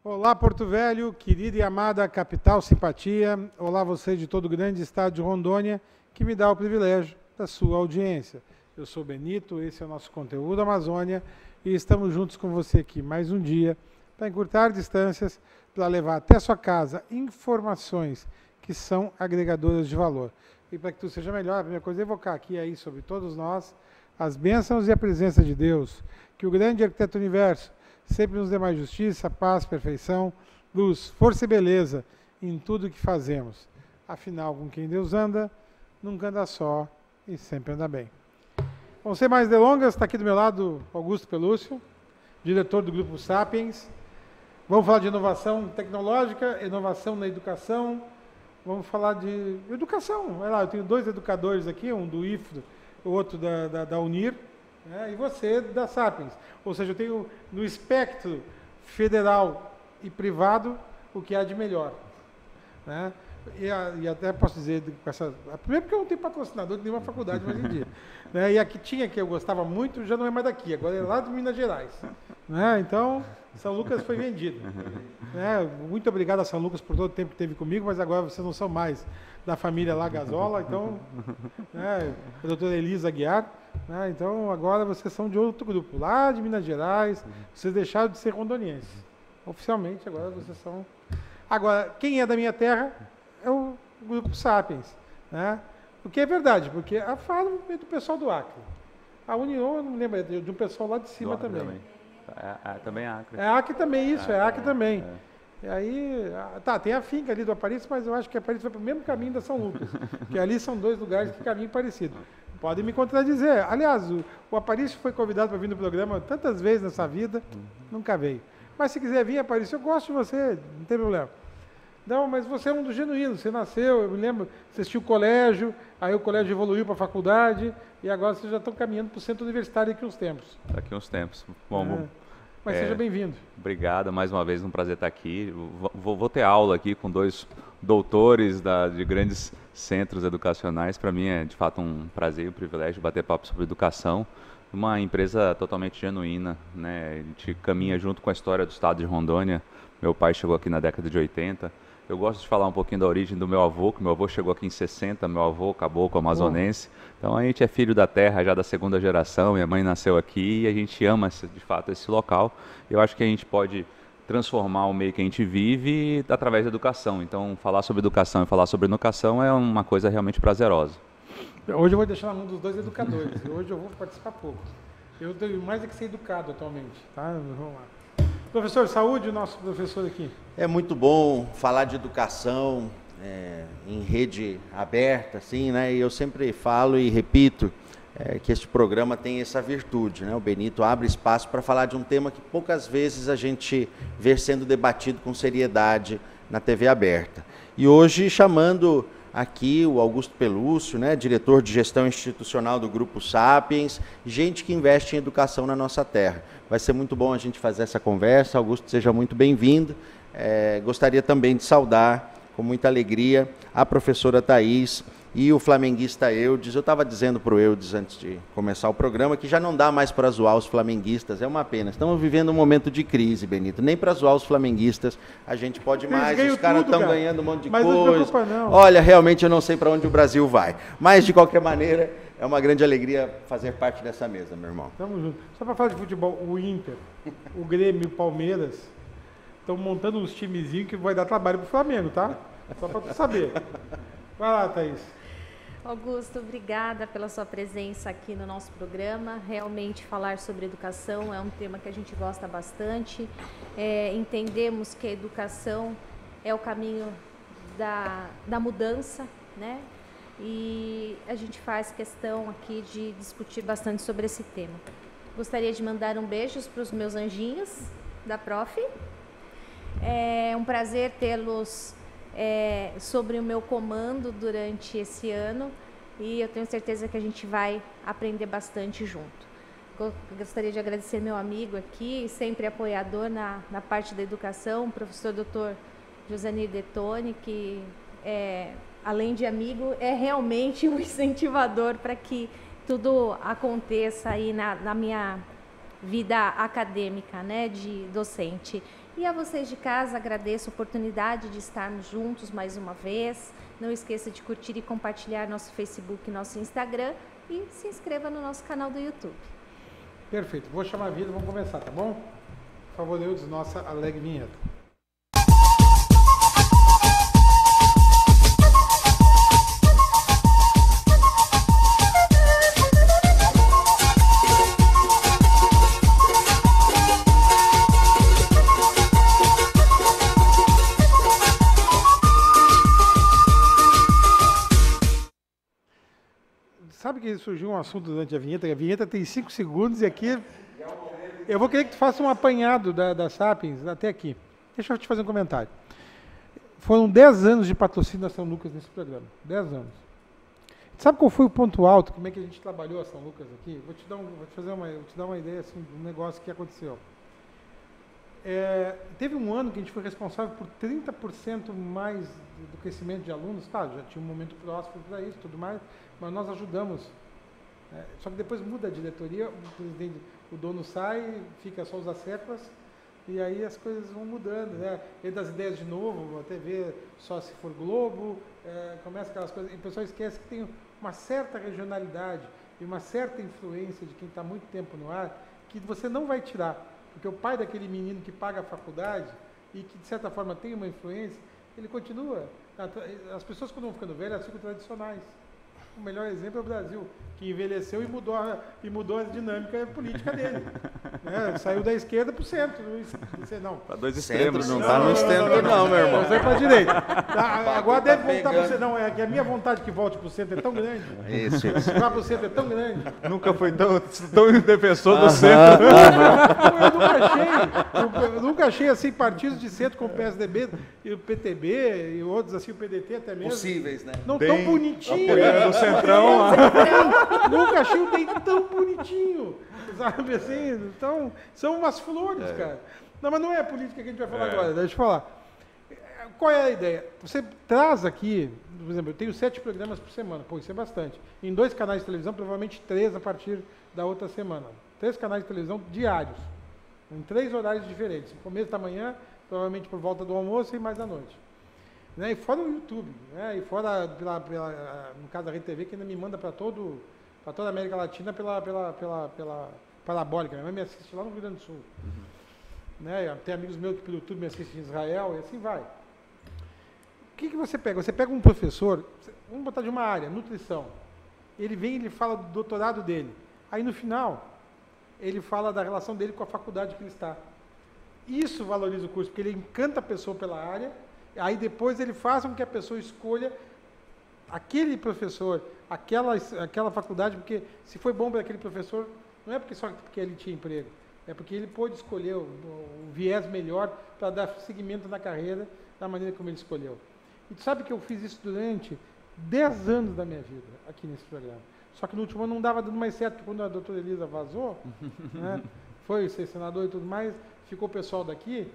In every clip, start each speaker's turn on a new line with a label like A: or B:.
A: Olá, Porto Velho, querida e amada capital simpatia. Olá, você de todo o grande estado de Rondônia, que me dá o privilégio da sua audiência. Eu sou Benito, esse é o nosso conteúdo Amazônia e estamos juntos com você aqui mais um dia para encurtar distâncias, para levar até sua casa informações que são agregadoras de valor. E para que tudo seja melhor, a primeira coisa é evocar aqui aí sobre todos nós as bênçãos e a presença de Deus, que o grande arquiteto do universo sempre nos dê mais justiça, paz, perfeição, luz, força e beleza em tudo que fazemos. Afinal, com quem Deus anda, nunca anda só e sempre anda bem. Bom, sem mais delongas, está aqui do meu lado Augusto Pelúcio, diretor do Grupo Sapiens. Vamos falar de inovação tecnológica, inovação na educação. Vamos falar de educação. Olha lá, eu tenho dois educadores aqui, um do IFRO, o outro da UNIR, né, e você da Sapiens. Ou seja, eu tenho no espectro federal e privado o que há de melhor. Né? E até posso dizer, primeiro porque eu não tenho patrocinador de nenhuma faculdade hoje em dia. Né? E a que tinha, que eu gostava muito, já não é mais daqui, agora é lá de Minas Gerais. Né? Então, São Lucas foi vendido. Né? Muito obrigado a São Lucas por todo o tempo que teve comigo, mas agora vocês não são mais da família lá Gazola, então, né, a doutora Elisa Aguiar, né, então agora vocês são de outro grupo, lá de Minas Gerais, vocês deixaram de ser rondonienses. Oficialmente, agora vocês são... Agora, quem é da minha terra é o Grupo Sapiens, né? O que é verdade, porque a FARO é do pessoal do Acre. A União, eu não lembro, é de um pessoal lá de cima também.
B: Também é Acre.
A: É Acre também, isso, é Acre também. E aí, tá, tem a finca ali do Aparício, mas eu acho que a Aparício vai para o mesmo caminho da São Lucas, que ali são dois lugares que caminham parecido. Podem me contradizer. Aliás, o Aparício foi convidado para vir no programa tantas vezes nessa vida, nunca veio. Mas se quiser vir, Aparício, eu gosto de você, não tem problema. Não, mas você é um dos genuínos, você nasceu, eu me lembro, você assistiu o colégio, aí o colégio evoluiu para a faculdade, e agora vocês já estão caminhando para o centro universitário daqui uns tempos.
B: Daqui uns tempos. Bom,
A: mas seja bem-vindo.
B: Obrigado, mais uma vez, um prazer estar aqui. Vou ter aula aqui com dois doutores de grandes centros educacionais. Para mim é, de fato, um prazer e um privilégio bater papo sobre educação. Uma empresa totalmente genuína, né? A gente caminha junto com a história do estado de Rondônia. Meu pai chegou aqui na década de 80. Eu gosto de falar um pouquinho da origem do meu avô, que meu avô chegou aqui em 60, meu avô caboclo amazonense. Então a gente é filho da terra já da segunda geração, minha mãe nasceu aqui e a gente ama de fato esse local. Eu acho que a gente pode transformar o meio que a gente vive através da educação. Então falar sobre educação e falar sobre educação é uma coisa realmente prazerosa.
A: Hoje eu vou deixar na mão dos dois educadores, hoje eu vou participar pouco. Eu tenho mais é que ser educado atualmente, tá? Vamos lá. Professor, saúde, o nosso professor aqui.
C: É muito bom falar de educação em rede aberta, assim, né? E eu sempre falo e repito que este programa tem essa virtude, né? O Benito abre espaço para falar de um tema que poucas vezes a gente vê sendo debatido com seriedade na TV aberta. E hoje chamando aqui o Augusto Pelúcio, né, diretor de gestão institucional do Grupo Sapiens, gente que investe em educação na nossa terra. Vai ser muito bom a gente fazer essa conversa. Augusto, seja muito bem-vindo. Gostaria também de saudar, com muita alegria, a professora Thaís e o flamenguista Eudes. Eu estava dizendo para o Eudes, antes de começar o programa, que já não dá mais para zoar os flamenguistas, é uma pena. Estamos vivendo um momento de crise, Benito. Nem para zoar os flamenguistas a gente pode mais, os caras estão ganhando um monte de coisa. Não se preocupa, não. Olha, realmente eu não sei para onde o Brasil vai. Mas, de qualquer maneira, é uma grande alegria fazer parte dessa mesa, meu irmão.
A: Tamo junto. Só para falar de futebol, o Inter, o Grêmio e o Palmeiras estão montando uns timezinhos que vai dar trabalho para o Flamengo, tá? Só para tu saber. Vai lá, Thaís.
D: Augusto, obrigada pela sua presença aqui no nosso programa. Realmente falar sobre educação é um tema que a gente gosta bastante. Entendemos que a educação é o caminho da mudança, né? E a gente faz questão aqui de discutir bastante sobre esse tema. Gostaria de mandar um beijo para os meus anjinhos da Prof. É um prazer tê-los sobre o meu comando durante esse ano e eu tenho certeza que a gente vai aprender bastante junto. Gostaria de agradecer meu amigo aqui, sempre apoiador na parte da educação, o professor Dr. Josanir Detoni, que além de amigo, é realmente um incentivador para que tudo aconteça aí na minha vida acadêmica, né, de docente. E a vocês de casa, agradeço a oportunidade de estarmos juntos mais uma vez. Não esqueça de curtir e compartilhar nosso Facebook e nosso Instagram e se inscreva no nosso canal do YouTube.
A: Perfeito. Vou chamar a vinheta, vamos começar, tá bom? Por favor, Eudes, nossa alegre vinheta. Sabe que surgiu um assunto durante a vinheta tem 5 segundos e aqui eu vou querer que tu faça um apanhado da Sapiens até aqui. Deixa eu te fazer um comentário. Foram 10 anos de patrocínio da São Lucas nesse programa, 10 anos. Sabe qual foi o ponto alto, como é que a gente trabalhou a São Lucas aqui? Vou te dar uma ideia assim, de um negócio que aconteceu. Teve um ano que a gente foi responsável por 30% mais do crescimento de alunos. Claro, já tinha um momento próximo para isso, tudo mais, mas nós ajudamos. Só que depois muda a diretoria, o dono sai, fica só os asseclas, e aí as coisas vão mudando, né? Entra as ideias de novo, a TV só se for Globo, começa aquelas coisas, e o pessoal esquece que tem uma certa regionalidade e uma certa influência de quem está muito tempo no ar, que você não vai tirar. Porque o pai daquele menino que paga a faculdade e que, de certa forma, tem uma influência, ele continua. As pessoas, quando vão ficando velhas, ficam tradicionais. O melhor exemplo é o Brasil, que envelheceu e mudou a dinâmica política dele. Saiu da esquerda para o centro. Não.
B: Para dois extremos.
C: Não está no centro não, meu irmão.
A: Saiu para a direita. Agora deve voltar para o centro. Não, é que a minha vontade que volte para o centro é tão grande.
C: Isso.
A: Vá para o centro é tão grande.
B: Nunca foi tão defensor do centro.
A: Eu nunca achei assim partidos de centro como o PSDB e o PTB e outros assim, o PDT até mesmo.
C: Possíveis, né?
A: Não tão bonitinho.
B: Do centrão lá.
A: Nunca achei o DEM tão bonitinho. Sabe assim? Então, são umas flores, cara. Não, mas não é a política que a gente vai falar agora. Deixa eu falar. Qual é a ideia? Você traz aqui, por exemplo, eu tenho 7 programas por semana. Pô, isso é bastante. Em 2 canais de televisão, provavelmente 3 a partir da outra semana. 3 canais de televisão diários. Em 3 horários diferentes. No começo da manhã, provavelmente por volta do almoço e mais à noite. E fora o YouTube, e fora, no caso da Rede TV, que ainda me manda para toda a América Latina pela parabólica. Minha mãe me assiste lá no Rio Grande do Sul. Tem amigos meus que pelo YouTube me assistem em Israel e assim vai. O que você pega? Você pega um professor, vamos botar de uma área, nutrição. Ele vem e ele fala do doutorado dele. Aí no final, ele fala da relação dele com a faculdade que ele está. Isso valoriza o curso, porque ele encanta a pessoa pela área. Aí depois ele faz com que a pessoa escolha aquele professor, aquela faculdade, porque se foi bom para aquele professor, não é só porque ele tinha emprego, é porque ele pôde escolher o viés melhor para dar seguimento na carreira da maneira como ele escolheu. E tu sabe que eu fiz isso durante 10 anos da minha vida, aqui nesse programa. Só que no último ano não dava dando mais certo, porque quando a doutora Elisa vazou, foi ser senador e tudo mais, ficou o pessoal daqui.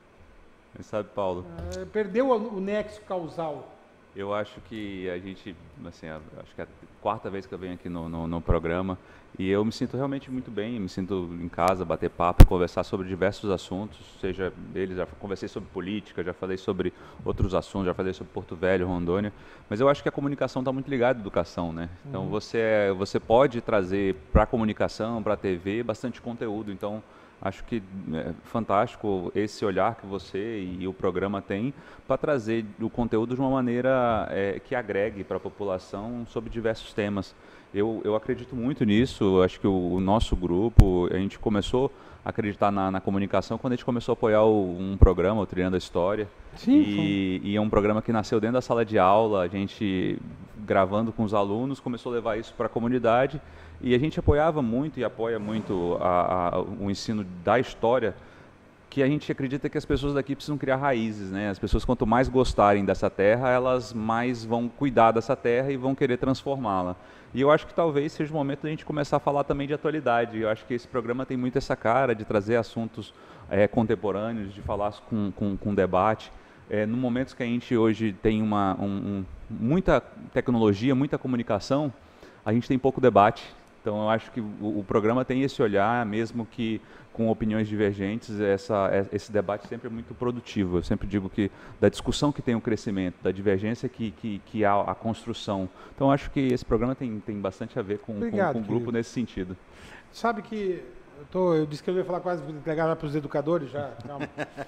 B: Sabe, Paulo?
A: Perdeu o nexo causal.
B: Eu acho que a gente, assim, acho que é a 4ª vez que eu venho aqui no programa e eu me sinto realmente muito bem, me sinto em casa, bater papo, conversar sobre diversos assuntos, seja eles, já conversei sobre política, já falei sobre outros assuntos, já falei sobre Porto Velho, Rondônia, mas eu acho que a comunicação está muito ligada à educação, né? Então você pode trazer para a comunicação, para a TV, bastante conteúdo, então acho que é fantástico esse olhar que você e o programa têm para trazer o conteúdo de uma maneira que agregue para a população sobre diversos temas. Eu acredito muito nisso, acho que o nosso grupo, a gente começou a acreditar na comunicação quando a gente começou a apoiar um programa, o Trilhando a História.
A: Sim,
B: e é um programa que nasceu dentro da sala de aula, a gente gravando com os alunos, começou a levar isso para a comunidade. E a gente apoiava muito e apoia muito o ensino da história, que a gente acredita que as pessoas daqui precisam criar raízes, né? As pessoas, quanto mais gostarem dessa terra, elas mais vão cuidar dessa terra e vão querer transformá-la. E eu acho que talvez seja o momento da gente começar a falar também de atualidade. Eu acho que esse programa tem muito essa cara de trazer assuntos contemporâneos, de falar com debate. No momento que a gente hoje tem muita tecnologia, muita comunicação, a gente tem pouco debate. Então, eu acho que o programa tem esse olhar, mesmo que com opiniões divergentes, esse debate sempre é muito produtivo. Eu sempre digo que da discussão que tem o crescimento, da divergência que há a construção. Então, eu acho que esse programa tem bastante a ver com o grupo nesse sentido.
A: Sabe que eu disse que eu ia falar quase entregar para os educadores já. Calma.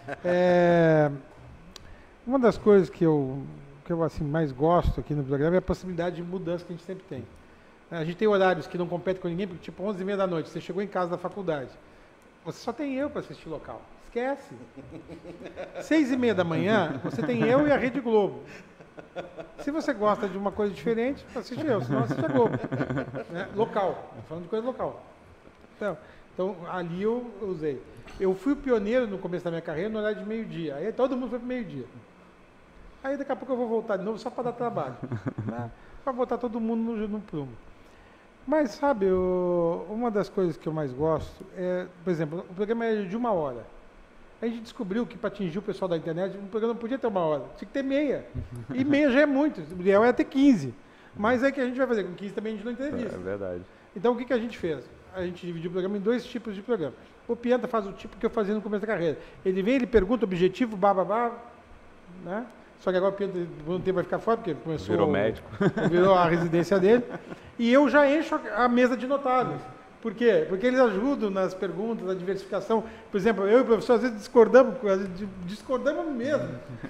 A: Uma das coisas que eu assim, mais gosto aqui no programa é a possibilidade de mudança que a gente sempre tem. A gente tem horários que não competem com ninguém, porque tipo 11h30 da noite, você chegou em casa da faculdade. Você só tem eu para assistir local. Esquece. 6h30 da manhã, você tem eu e a Rede Globo. Se você gosta de uma coisa diferente, assiste eu, senão assiste a Globo. Né? Local. Estou falando de coisa local. Então, ali eu usei. Eu fui o pioneiro no começo da minha carreira no horário de meio-dia. Aí todo mundo foi para meio-dia. Aí daqui a pouco eu vou voltar de novo só para dar trabalho. Né? Para botar todo mundo no prumo. Mas, sabe, uma das coisas que eu mais gosto é, por exemplo, o programa é de 1 hora. A gente descobriu que para atingir o pessoal da internet, um programa não podia ter 1 hora, tinha que ter meia. E meia já é muito, o ideal é ter 15. Mas aí que a gente vai fazer, com 15 também a gente não entrevista.
B: É verdade.
A: Então o que a gente fez? A gente dividiu o programa em 2 tipos de programa. O Pianta faz o tipo que eu fazia no começo da carreira. Ele vem, ele pergunta o objetivo, né? Só que agora o Pianta por um tempo vai ficar fora, porque começou...
B: Virou médico.
A: Virou a residência dele. E eu já encho a mesa de notáveis. Por quê? Porque eles ajudam nas perguntas, na diversificação. Por exemplo, eu e o professor às vezes discordamos mesmo.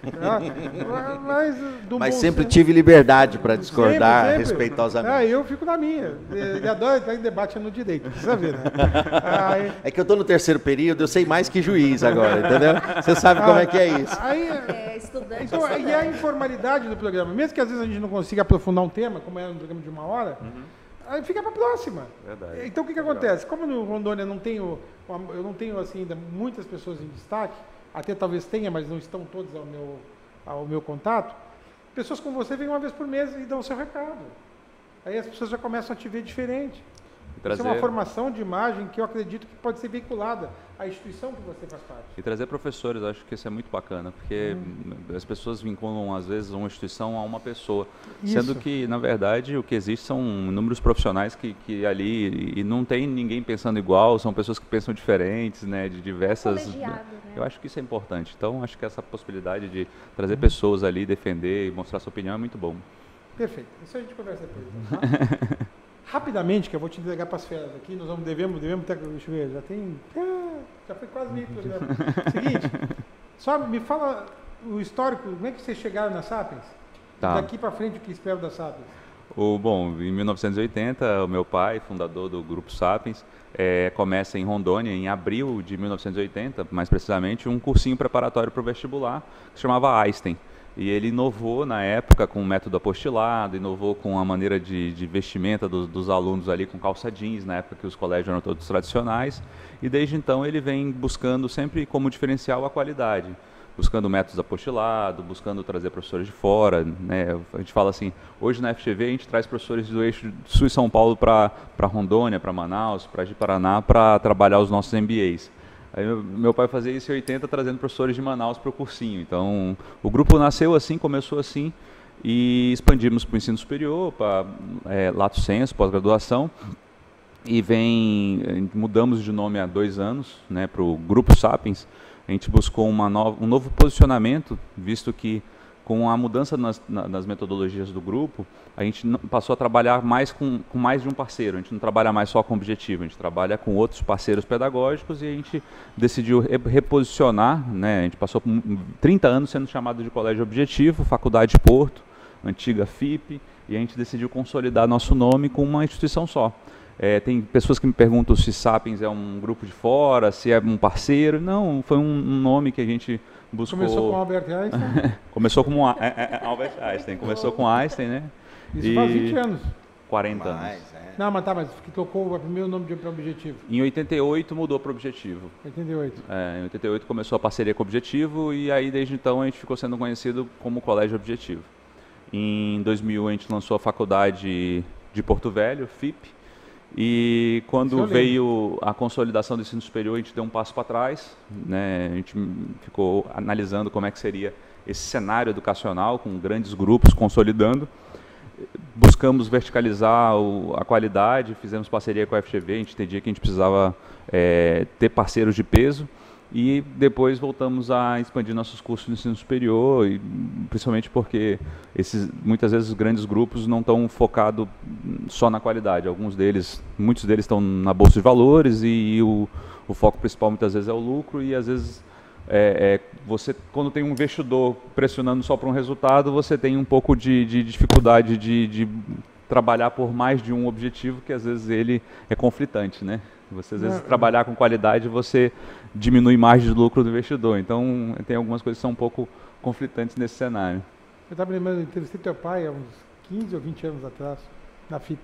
C: Mas sempre tive liberdade para discordar sempre. Respeitosamente.
A: Eu fico na minha. Ele adora entrar em debate no direito, precisa ver, né?
C: É que eu estou no 3º período, eu sei mais que juiz agora, entendeu? Você sabe como é que é isso.
D: Estudante.
A: Então, e a informalidade do programa, mesmo que às vezes a gente não consiga aprofundar um tema, como era no programa de 1 hora, aí fica para a próxima.
B: Verdade.
A: Então o que acontece? Como no Rondônia eu não tenho assim, ainda muitas pessoas em destaque, até talvez tenha, mas não estão todas ao meu contato, pessoas como você vêm uma vez por mês e dão o seu recado. Aí as pessoas já começam a te ver diferente. Isso é uma formação de imagem que eu acredito que pode ser veiculada à instituição que você faz parte.
B: E trazer professores, eu acho que isso é muito bacana, porque as pessoas vinculam, às vezes, uma instituição a uma pessoa. Isso. Sendo que, na verdade, o que existe são inúmeros profissionais que ali, e não tem ninguém pensando igual, são pessoas que pensam diferentes, né, de diversas...
D: Né?
B: Eu acho que isso é importante. Então, acho que essa possibilidade de trazer pessoas ali, defender e mostrar sua opinião é muito bom.
A: Perfeito. Isso a gente conversa depois. Então, tá? Rapidamente, que eu vou te entregar para as férias aqui, nós devemos ter, deixa eu ver, já foi quase meio programa. Seguinte, só me fala o histórico, como é que vocês chegaram na Sapiens? Tá. Daqui para frente, o que espero da Sapiens?
B: Bom, em 1980, o meu pai, fundador do Grupo Sapiens, começa em Rondônia, em abril de 1980, mais precisamente, um cursinho preparatório para o vestibular, que se chamava Einstein. E ele inovou na época com o método apostilado, inovou com a maneira de vestimenta dos alunos ali com calça jeans, na época que os colégios eram todos tradicionais. E desde então ele vem buscando sempre como diferencial a qualidade, buscando métodos apostilados, buscando trazer professores de fora. Né? A gente fala assim, hoje na FGV a gente traz professores do eixo Sul e São Paulo para Rondônia, para Manaus, para Ji-Paraná, para trabalhar os nossos MBAs. Aí meu pai fazia isso em 80, trazendo professores de Manaus para o cursinho. Então, o grupo nasceu assim, começou assim, e expandimos para o ensino superior, para lato sensu, pós-graduação, e mudamos de nome há 2 anos, né, para o Grupo Sapiens. A gente buscou um novo posicionamento, visto que com a mudança nas metodologias do grupo, a gente passou a trabalhar mais com mais de um parceiro. A gente não trabalha mais só com objetivo, a gente trabalha com outros parceiros pedagógicos e a gente decidiu reposicionar. Né? A gente passou 30 anos sendo chamado de Colégio Objetivo, Faculdade de Porto, antiga FIP, e a gente decidiu consolidar nosso nome com uma instituição só. Tem pessoas que me perguntam se Sapiens é um grupo de fora, se é um parceiro. Não, foi um nome que a gente buscou.
A: Começou com Albert Einstein?
B: Começou com Albert Einstein. Começou com Einstein, né?
A: Isso faz 20 anos.
B: 40 anos.
A: Não, mas que tocou o primeiro nome para Objetivo.
B: Em 88 mudou para Objetivo.
A: 88.
B: Em 88 começou a parceria com o Objetivo e aí desde então a gente ficou sendo conhecido como Colégio Objetivo. Em 2000 a gente lançou a faculdade de Porto Velho, FIP. E quando veio a consolidação do ensino superior, a gente deu um passo para trás, né? A gente ficou analisando como é que seria esse cenário educacional, com grandes grupos consolidando. buscamos verticalizar a qualidade, fizemos parceria com a FGV, a gente entendia que a gente precisava ter parceiros de peso, e depois voltamos a expandir nossos cursos no ensino superior, e principalmente porque muitas vezes os grandes grupos não estão focados só na qualidade. Muitos deles estão na bolsa de valores, e o foco principal muitas vezes é o lucro, e às vezes você, quando tem um investidor pressionando só para um resultado, você tem um pouco de dificuldade de trabalhar por mais de um objetivo, que às vezes ele é conflitante, né? Você às vezes trabalhar com qualidade, você diminui margem de lucro do investidor. Então tem algumas coisas que são um pouco conflitantes nesse cenário.
A: Eu estava lembrando, eu entrevistei teu pai há uns 15 ou 20 anos atrás, na FIP.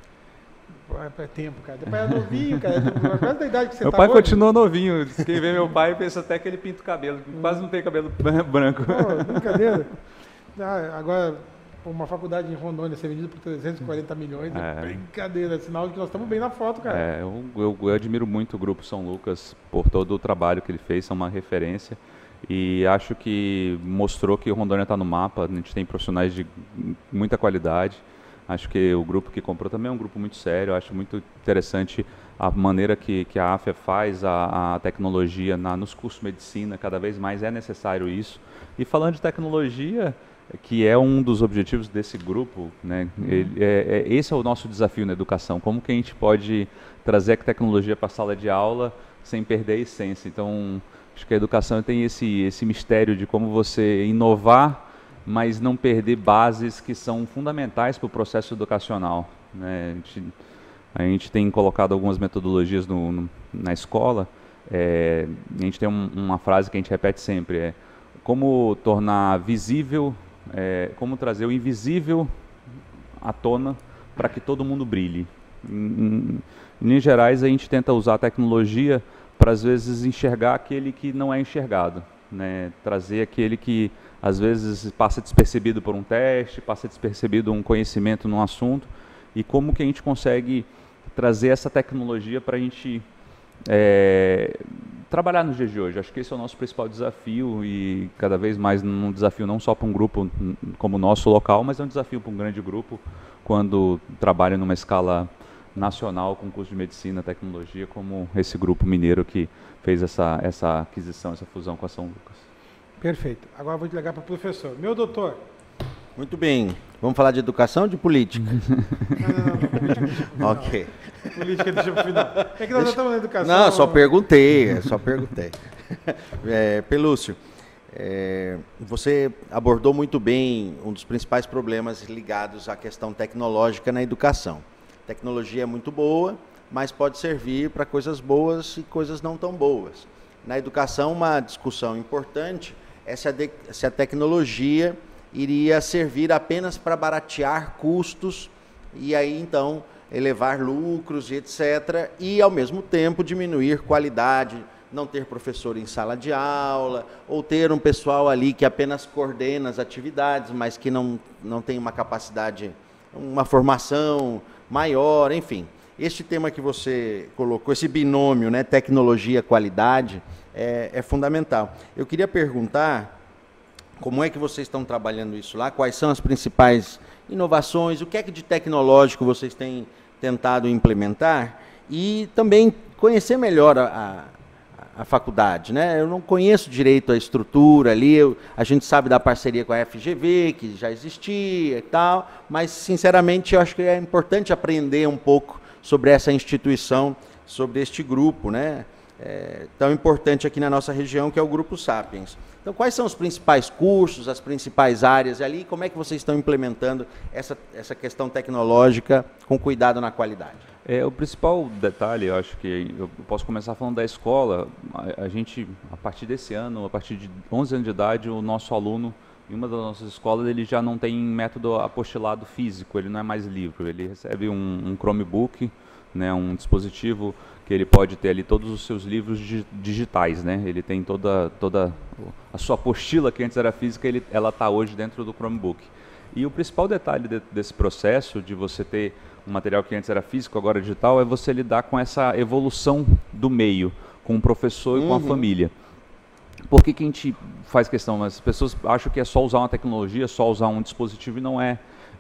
A: É tempo, cara. Teu pai é novinho, cara. Quase da idade que você
B: Meu
A: tá
B: pai
A: hoje.
B: continua novinho. Quem vê meu pai pensa até que ele pinta o cabelo. Quase não tem cabelo branco.
A: Pô, brincadeira. Agora, uma faculdade em Rondônia ser vendida por 340 milhões é brincadeira. É sinal de que nós estamos bem na foto, cara.
B: Eu admiro muito o Grupo São Lucas por todo o trabalho que ele fez. São uma referência. E acho que mostrou que Rondônia está no mapa. A gente tem profissionais de muita qualidade. Acho que o grupo que comprou também é um grupo muito sério. Acho muito interessante a maneira que a AFEA faz a tecnologia nos cursos de medicina. Cada vez mais é necessário isso. E falando de tecnologia, que é um dos objetivos desse grupo, né? Esse é o nosso desafio na educação. Como que a gente pode trazer a tecnologia para a sala de aula sem perder a essência? Então, acho que a educação tem esse mistério de como você inovar, mas não perder bases que são fundamentais para o processo educacional, né? A gente tem colocado algumas metodologias na escola. A gente tem uma frase que a gente repete sempre, como tornar visível, como trazer o invisível à tona para que todo mundo brilhe. Em linhas gerais, a gente tenta usar a tecnologia para, às vezes, enxergar aquele que não é enxergado, né? Trazer aquele que às vezes passa despercebido por um teste, passa despercebido um conhecimento num assunto, e como que a gente consegue trazer essa tecnologia para a gente trabalhar nos dias de hoje. Acho que esse é o nosso principal desafio, e cada vez mais um desafio não só para um grupo como o nosso local, mas é um desafio para um grande grupo quando trabalha numa escala nacional com curso de medicina, tecnologia, como esse grupo mineiro que fez essa aquisição, essa fusão com a São Lucas.
A: Perfeito. Agora vou te ligar para o professor. Meu doutor.
C: Muito bem. Vamos falar de educação ou de política?
A: Não.
C: Ok.
A: Política deixa para o final. É que nós já estamos na educação.
C: Não, só perguntei. Pelúcio, você abordou muito bem um dos principais problemas ligados à questão tecnológica na educação. A tecnologia é muito boa, mas pode servir para coisas boas e coisas não tão boas. Na educação, uma discussão importante é se a tecnologia iria servir apenas para baratear custos e aí, então, elevar lucros e etc. E, ao mesmo tempo, diminuir qualidade, não ter professor em sala de aula, ou ter um pessoal ali que apenas coordena as atividades, mas que não tem uma capacidade, uma formação maior, enfim. Este tema que você colocou, esse binômio, né, tecnologia-qualidade, é fundamental. Eu queria perguntar como é que vocês estão trabalhando isso lá, quais são as principais inovações, o que é que de tecnológico vocês têm tentado implementar, e também conhecer melhor a faculdade, né? Eu não conheço direito a estrutura ali, a gente sabe da parceria com a FGV, que já existia e tal, mas, sinceramente, eu acho que é importante aprender um pouco sobre essa instituição, sobre este grupo, né? Tão importante aqui na nossa região, que é o Grupo Sapiens. Então, quais são os principais cursos, as principais áreas ali, e como é que vocês estão implementando essa questão tecnológica com cuidado na qualidade?
B: O principal detalhe, eu acho que eu posso começar falando da escola. A gente, a partir desse ano, a partir de 11 anos de idade, o nosso aluno, em uma das nossas escolas, ele já não tem método apostilado físico, ele não é mais livro, ele recebe um Chromebook, né, um dispositivo que ele pode ter ali todos os seus livros digitais, né? Ele tem toda a sua apostila, que antes era física, ela está hoje dentro do Chromebook. E o principal detalhe desse processo, de você ter um material que antes era físico, agora digital, é você lidar com essa evolução do meio, com o professor e com a família. Por que que a gente faz questão? As pessoas acham que é só usar uma tecnologia, só usar um dispositivo, e não é.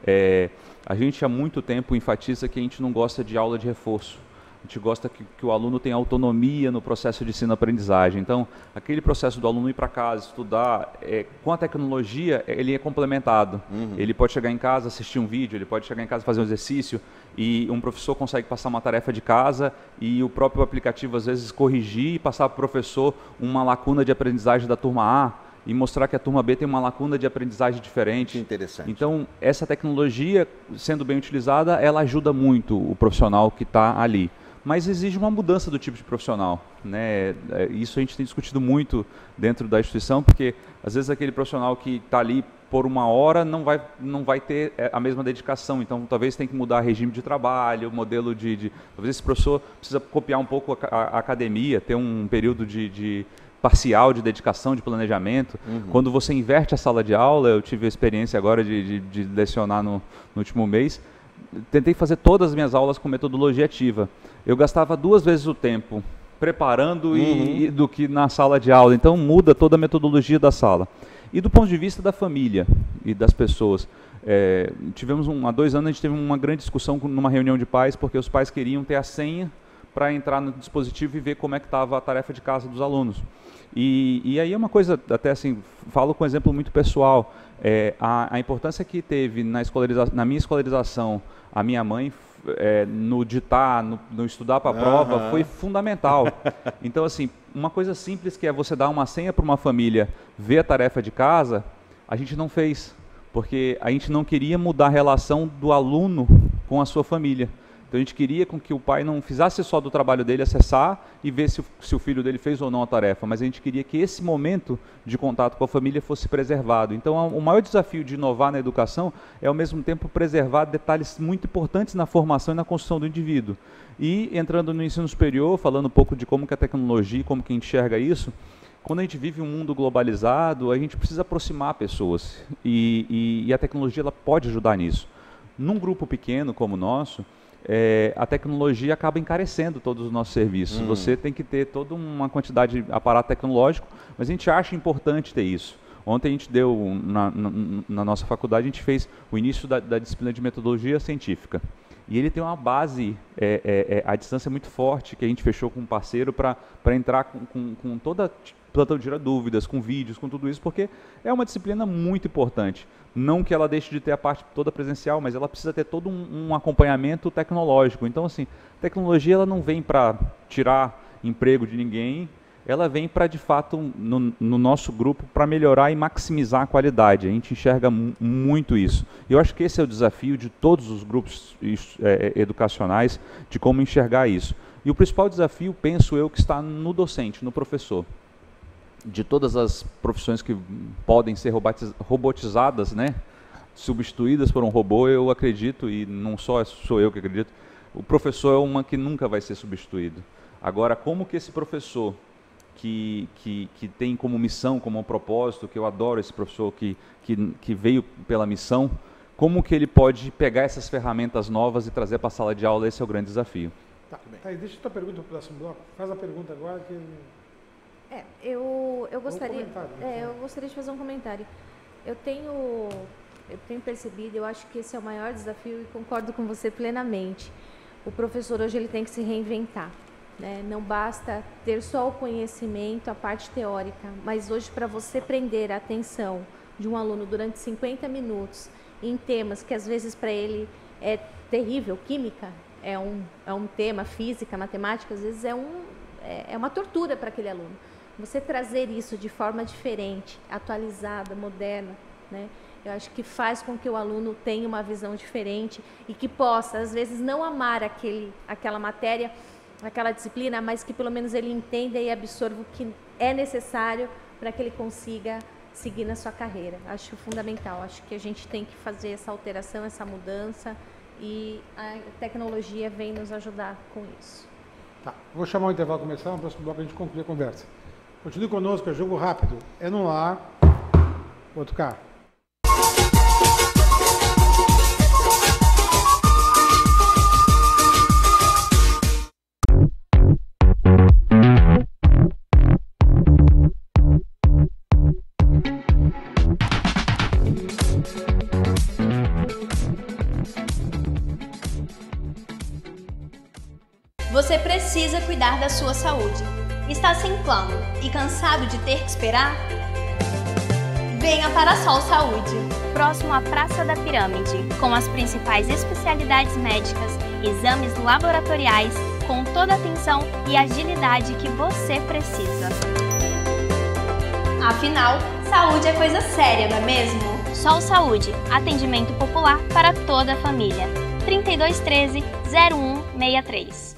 B: A gente há muito tempo enfatiza que a gente não gosta de aula de reforço. A gente gosta que o aluno tenha autonomia no processo de ensino-aprendizagem. Então, aquele processo do aluno ir para casa, estudar, com a tecnologia, ele é complementado. Ele pode chegar em casa, assistir um vídeo, ele pode chegar em casa fazer um exercício, e um professor consegue passar uma tarefa de casa, e o próprio aplicativo, às vezes, corrigir e passar para o professor uma lacuna de aprendizagem da turma A, e mostrar que a turma B tem uma lacuna de aprendizagem diferente.
C: Que interessante.
B: Então, essa tecnologia, sendo bem utilizada, ela ajuda muito o profissional que está ali. Mas exige uma mudança do tipo de profissional, né? Isso a gente tem discutido muito dentro da instituição, porque às vezes aquele profissional que está ali por uma hora não vai ter a mesma dedicação. Então, talvez tenha que mudar regime de trabalho, modelo talvez esse professor precisa copiar um pouco a academia, ter um período de parcial de dedicação, de planejamento. Quando você inverte a sala de aula, eu tive a experiência agora de lecionar no último mês, tentei fazer todas as minhas aulas com metodologia ativa. Eu gastava 2 vezes o tempo preparando do que na sala de aula. Então muda toda a metodologia da sala. E do ponto de vista da família e das pessoas, tivemos há 2 anos a gente teve uma grande discussão numa reunião de pais, porque os pais queriam ter a senha para entrar no dispositivo e ver como é que estava a tarefa de casa dos alunos. E aí é uma coisa, até assim, falo com um exemplo muito pessoal, a importância que teve na minha escolarização, a minha mãe, no ditar, no estudar para a prova, foi fundamental. Então, assim, uma coisa simples que é você dar uma senha para uma família ver a tarefa de casa, a gente não fez, porque a gente não queria mudar a relação do aluno com a sua família. Então a gente queria com que o pai não fizesse só do trabalho dele acessar e ver se o filho dele fez ou não a tarefa, mas a gente queria que esse momento de contato com a família fosse preservado. Então o maior desafio de inovar na educação é ao mesmo tempo preservar detalhes muito importantes na formação e na construção do indivíduo. E entrando no ensino superior, falando um pouco de como que a tecnologia, como que enxerga isso, quando a gente vive um mundo globalizado, a gente precisa aproximar pessoas e a tecnologia ela pode ajudar nisso. Num grupo pequeno como o nosso, a tecnologia acaba encarecendo todos os nossos serviços. Você tem que ter toda uma quantidade de aparato tecnológico, mas a gente acha importante ter isso. Ontem a gente deu, na nossa faculdade, a gente fez o início da disciplina de metodologia científica. E ele tem uma base, a distância muito forte, que a gente fechou com um parceiro para entrar com toda plantão de tirar dúvidas, com vídeos, com tudo isso, porque é uma disciplina muito importante. Não que ela deixe de ter a parte toda presencial, mas ela precisa ter todo um acompanhamento tecnológico. Então, assim, tecnologia ela não vem para tirar emprego de ninguém, ela vem para, de fato, no nosso grupo, para melhorar e maximizar a qualidade. A gente enxerga muito isso. E eu acho que esse é o desafio de todos os grupos educacionais, de como enxergar isso. E o principal desafio, penso eu, que está no docente, no professor. De todas as profissões que podem ser robotizadas, né, substituídas por um robô, eu acredito, e não só sou eu que acredito, o professor é uma que nunca vai ser substituído. Agora, como que esse professor que tem como missão, como um propósito, que eu adoro esse professor que veio pela missão, como que ele pode pegar essas ferramentas novas e trazer para a sala de aula? Esse é o grande desafio.
A: Tá, aí deixa a tua pergunta para o próximo bloco. Faz a pergunta agora que...
D: Eu gostaria de fazer um comentário. Eu tenho percebido, eu acho que esse é o maior desafio e concordo com você plenamente. O professor hoje ele tem que se reinventar, né? Não basta ter só o conhecimento, a parte teórica, mas hoje para você prender a atenção de um aluno durante 50 minutos em temas que às vezes para ele é terrível, química é um tema, física, matemática, às vezes é uma tortura para aquele aluno. Você trazer isso de forma diferente, atualizada, moderna, né? Eu acho que faz com que o aluno tenha uma visão diferente e que possa, às vezes, não amar aquela matéria, aquela disciplina, mas que pelo menos ele entenda e absorva o que é necessário para que ele consiga seguir na sua carreira. Acho fundamental, acho que a gente tem que fazer essa alteração, essa mudança e a tecnologia vem nos ajudar com isso.
A: Tá, vou chamar o intervalo começar, no próximo bloco a gente conclui a conversa. Continue conosco, é jogo rápido. É no ar, outro carro.
E: cuidar da sua saúde. Está sem plano e cansado de ter que esperar? Venha para a Sol Saúde, próximo à Praça da Pirâmide, com as principais especialidades médicas, exames laboratoriais, com toda a atenção e agilidade que você precisa. Afinal, saúde é coisa séria, não é mesmo? Sol Saúde, atendimento popular para toda a família. 3213 0163.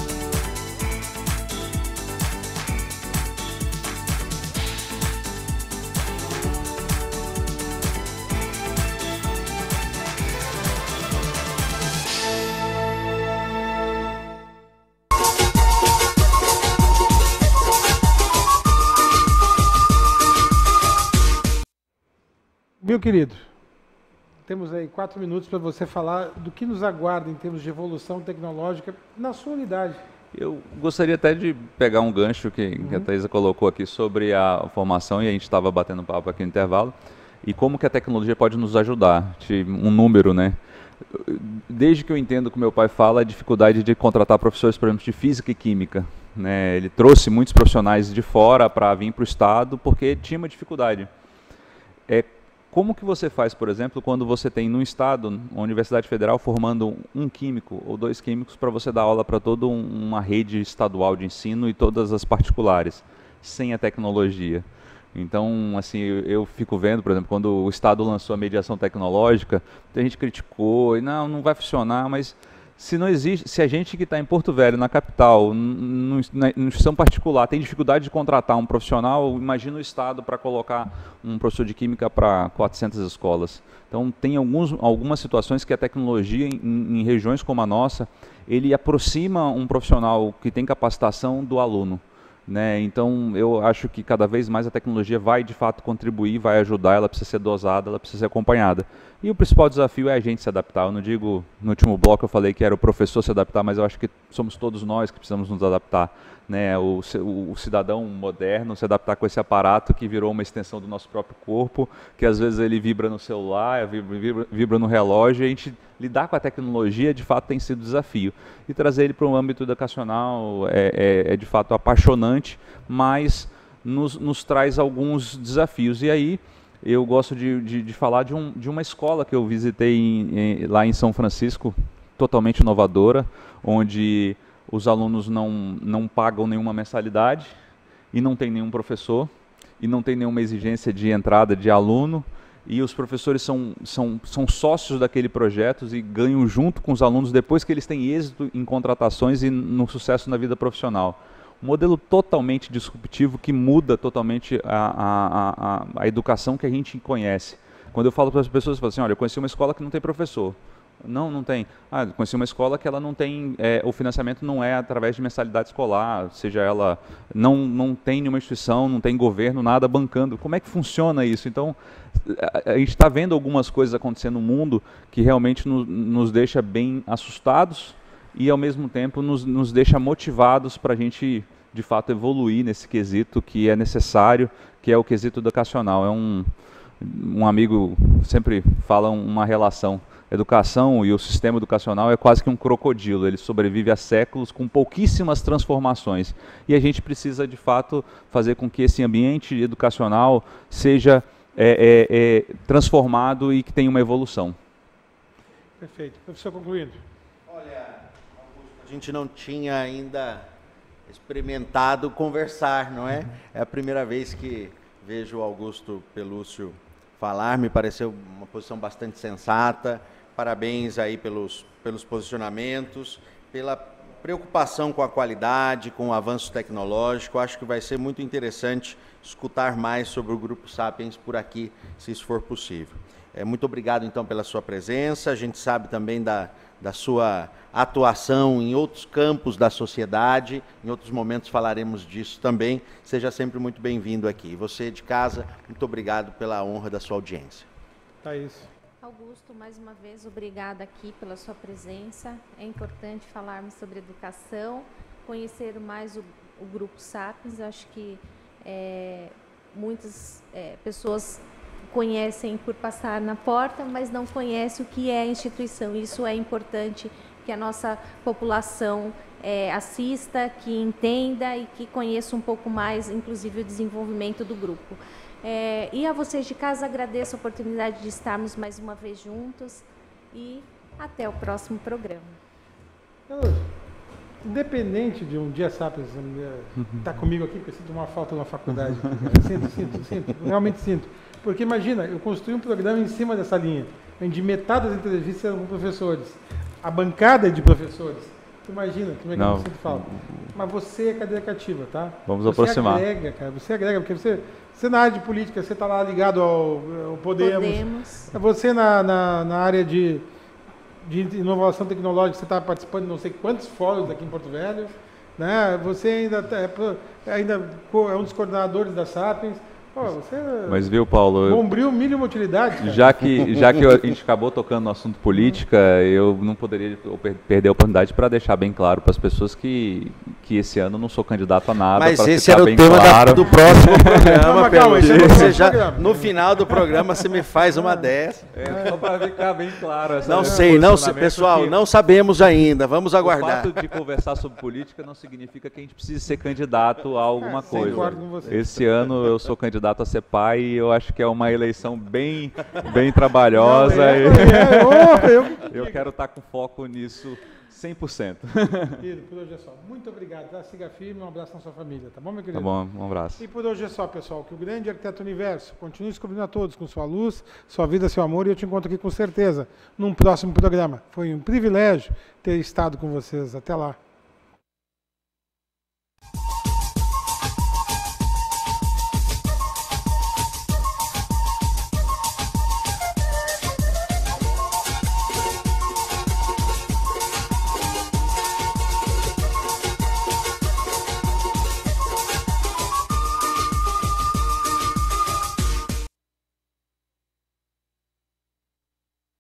A: Meu querido, temos aí 4 minutos para você falar do que nos aguarda em termos de evolução tecnológica na sua unidade.
B: Eu gostaria até de pegar um gancho que a Thaisa colocou aqui sobre a formação, e a gente estava batendo papo aqui no intervalo, e como que a tecnologia pode nos ajudar. Um número, né? Desde que eu entendo que o meu pai fala, a dificuldade de contratar professores, por exemplo, de física e química, né? Ele trouxe muitos profissionais de fora para vir para o estado porque tinha uma dificuldade. Como que você faz, por exemplo, quando você tem no estado, uma universidade federal, formando um químico ou 2 químicos para você dar aula para toda uma rede estadual de ensino e todas as particulares, sem a tecnologia? Então, assim, eu fico vendo, por exemplo, quando o estado lançou a mediação tecnológica, a gente criticou, e não vai funcionar, mas se não existe, se a gente que está em Porto Velho, na capital, na instituição particular, tem dificuldade de contratar um profissional, imagina o estado para colocar um professor de química para 400 escolas. Então tem algumas situações que a tecnologia em regiões como a nossa, ele aproxima um profissional que tem capacitação do aluno, né? Então eu acho que cada vez mais a tecnologia vai de fato contribuir, vai ajudar, ela precisa ser dosada, ela precisa ser acompanhada. E o principal desafio é a gente se adaptar. Eu não digo, no último bloco eu falei que era o professor se adaptar, mas eu acho que somos todos nós que precisamos nos adaptar, né? O cidadão moderno se adaptar com esse aparato que virou uma extensão do nosso próprio corpo, que às vezes ele vibra no celular, vibra no relógio, e a gente lidar com a tecnologia de fato tem sido desafio. E trazer ele para um âmbito educacional é de fato apaixonante, mas nos traz alguns desafios. E aí eu gosto de falar de uma escola que eu visitei lá em São Francisco, totalmente inovadora, onde os alunos não pagam nenhuma mensalidade e não tem nenhum professor e não tem nenhuma exigência de entrada de aluno, e os professores são sócios daquele projeto e ganham junto com os alunos depois que eles têm êxito em contratações e no sucesso na vida profissional. Um modelo totalmente disruptivo que muda totalmente a educação que a gente conhece. Quando eu falo para as pessoas, eu falo assim, olha, eu conheci uma escola que não tem professor. Não tem. Eu conheci uma escola que ela não tem, o financiamento não é através de mensalidade escolar, seja ela, não tem nenhuma instituição, não tem governo, nada bancando. Como é que funciona isso? Então, a gente está vendo algumas coisas acontecendo no mundo que realmente nos deixa bem assustados e, ao mesmo tempo, nos deixa motivados para a gente, de fato, evoluir nesse quesito que é necessário, que é o quesito educacional. Um amigo sempre fala uma relação. Educação e o sistema educacional é quase que um crocodilo, ele sobrevive há séculos com pouquíssimas transformações. E a gente precisa, de fato, fazer com que esse ambiente educacional seja transformado e que tenha uma evolução.
A: Perfeito. Professor, concluindo.
C: Olha, Augusto, a gente não tinha ainda experimentado conversar, não é? É a primeira vez que vejo o Augusto Pelúcio falar, me pareceu uma posição bastante sensata. Parabéns aí pelos posicionamentos, pela preocupação com a qualidade, com o avanço tecnológico. Acho que vai ser muito interessante escutar mais sobre o Grupo Sapiens por aqui, se isso for possível. Muito obrigado, então, pela sua presença. A gente sabe também da sua atuação em outros campos da sociedade. Em outros momentos falaremos disso também. Seja sempre muito bem-vindo aqui. Você de casa, muito obrigado pela honra da sua audiência.
A: Thaís.
D: Augusto, mais uma vez, obrigada aqui pela sua presença. É importante falarmos sobre educação, conhecer mais o Grupo Sapiens. Acho que muitas pessoas conhecem por passar na porta, mas não conhecem o que é a instituição. Isso é importante que a nossa população assista, que entenda e que conheça um pouco mais, inclusive, o desenvolvimento do grupo. E a vocês de casa, agradeço a oportunidade de estarmos mais uma vez juntos e até o próximo programa.
A: Independente de um dia Sapiens estar comigo aqui, porque eu sinto uma falta na faculdade. Sinto, realmente sinto. Porque imagina, eu construí um programa em cima dessa linha, onde metade das entrevistas eram com professores. A bancada é de professores. Tu imagina como é que eu sinto falta. Mas você é cadeira cativa, tá?
B: Vamos aproximar.
A: Você agrega, cara. Você agrega, porque você na área de política, você está lá ligado ao Podemos. Você na área de inovação tecnológica, você está participando de não sei quantos fóruns aqui em Porto Velho, né? Você ainda é um dos coordenadores da Sapiens. Pô, você
B: mas viu, Paulo,
A: bombril mínima utilidade, cara.
B: já que a gente acabou tocando no assunto política, eu não poderia perder a oportunidade para deixar bem claro para as pessoas que esse ano eu não sou candidato a nada.
C: Mas esse era o tema do próximo programa. Calma, você já, no final do programa você me faz uma dessa.
B: Só para ficar bem claro.
C: Não sei, pessoal, não sabemos ainda, vamos aguardar.
B: O fato de conversar sobre política não significa que a gente precise ser candidato a alguma coisa.
A: Concordo com você.
B: Esse ano eu sou candidato a ser pai e eu acho que é uma eleição bem trabalhosa. Eu quero estar com foco nisso 100%.
A: Querido, por hoje é só. Muito obrigado, tá? Siga firme, um abraço na sua família, tá bom, meu querido?
B: Tá bom, um abraço.
A: E por hoje é só, pessoal, que o grande arquiteto universo continue descobrindo a todos com sua luz, sua vida, seu amor, e eu te encontro aqui com certeza num próximo programa. Foi um privilégio ter estado com vocês. Até lá.